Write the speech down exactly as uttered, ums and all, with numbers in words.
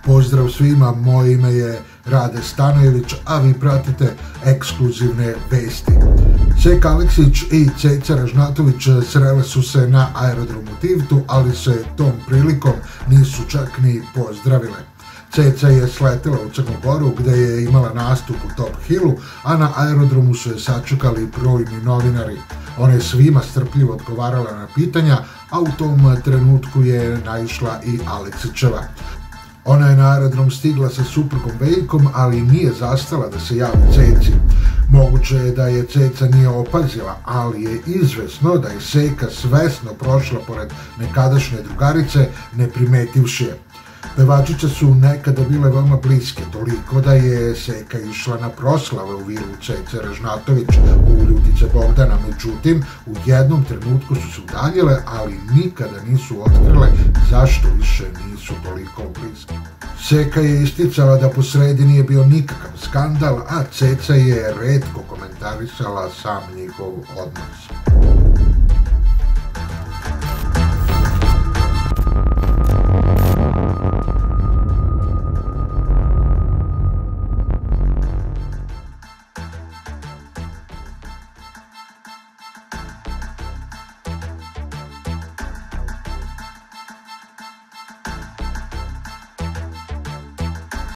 Pozdrav svima, moje ime je Rade Stanojević, a vi pratite ekskluzivne vesti. Seka Aleksić i Ceca Ražnatović srele su se na aerodromu Tivtu, ali se tom prilikom nisu čak ni pozdravile. Ceca je sletela u Crnu Goru gde je imala nastup u Top Hillu, a na aerodromu su je sačekali brojni novinari. Ona je svima strpljivo odgovarala na pitanja, a u tom trenutku je naišla i Aleksićeva. Ona je na aerodrom stigla sa suprugom Veljkom, ali nije zastala da se javi Ceci. Moguće je da je Ceca nije opazila, ali je izvesno da je Seka svesno prošla pored nekadašnje drugarice, ne primetivši je. Pevačice su nekada bile veoma bliske, toliko da je Seka išla na proslave u vilu Cece Ražnatović u Ljutice Bogdana. Međutim, u jednom trenutku su se udaljile, ali nikada nisu otkrile zašto više nisu toliko bliske. Seka je isticala da posredi nije bio nikakav skandal, a Ceca je retko komentarisala sam njihov odnos.